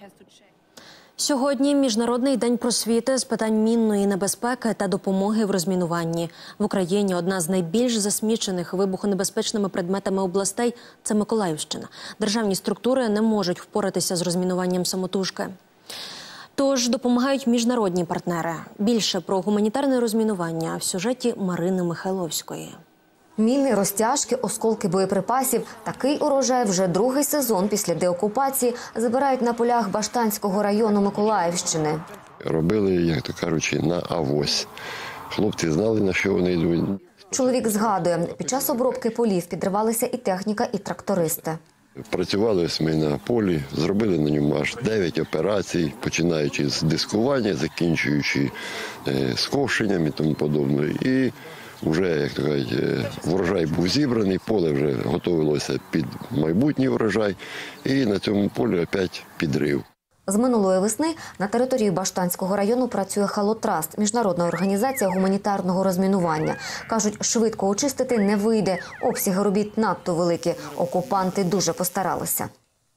Сьогодні Міжнародний день просвіти з питань мінної небезпеки та допомоги в розмінуванні. В Україні одна з найбільш засмічених вибухонебезпечними предметами областей – це Миколаївщина. Державні структури не можуть впоратися з розмінуванням самотужки. Тож допомагають міжнародні партнери. Більше про гуманітарне розмінування в сюжеті Марини Михайловської. Міни, розтяжки, осколки боєприпасів – такий урожай вже другий сезон після деокупації збирають на полях Баштанського району Миколаївщини. Робили, як то кажучи, на авось. Хлопці знали, на що вони йдуть. Чоловік згадує, під час обробки полів підривалися і техніка, і трактористи. Працювали ми на полі, зробили на ньому аж 9 операцій, починаючи з дискування, закінчуючи сковшенням і тому подобне. І вже, як то кажуть, врожай був зібраний, поле вже готувалося під майбутній врожай, і на цьому полі опять підрив. З минулої весни на території Баштанського району працює «Халотраст» – міжнародна організація гуманітарного розмінування. Кажуть, швидко очистити не вийде, обсяги робіт надто великі, окупанти дуже постаралися.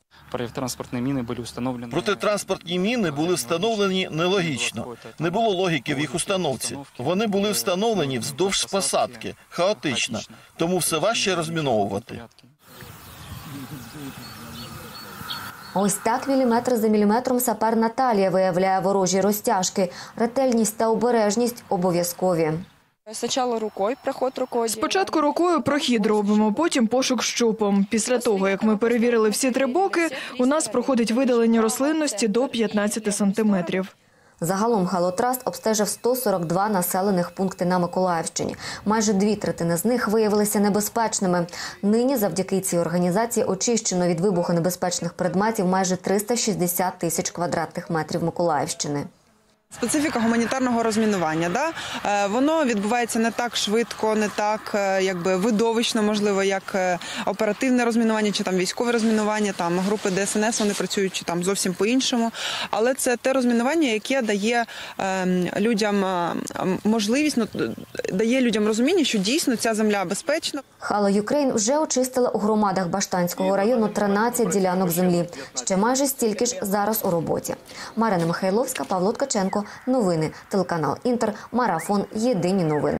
Протитранспортні міни були встановлені нелогічно. Не було логіки в їх установці. Вони були встановлені вздовж посадки, хаотично, тому все важче розміновувати. Ось так міліметр за міліметром сапер Наталія виявляє ворожі розтяжки. Ретельність та обережність обов'язкові. Спочатку рукою прохід робимо, потім пошук щупом. Після того, як ми перевірили всі 3 боки, у нас проходить видалення рослинності до 15 сантиметрів. Загалом «Халотраст» обстежив 142 населених пункти на Миколаївщині. Майже 2/3 з них виявилися небезпечними. Нині завдяки цій організації очищено від вибухонебезпечних предметів майже 360 тисяч квадратних метрів Миколаївщини. Специфіка гуманітарного розмінування, воно відбувається не так швидко, не так видовищно, можливо, як оперативне розмінування чи військове розмінування, групи ДСНС, вони працюють зовсім по-іншому. Але це те розмінування, яке дає людям можливість, дає людям розуміння, що дійсно ця земля безпечна. «Хало Юкрейн» вже очистила у громадах Баштанського району 13 ділянок землі. Ще майже стільки ж зараз у роботі. Марина Михайловська, Павло Ткаченко. Новини. Телеканал «Інтер». Марафон. Єдині новини.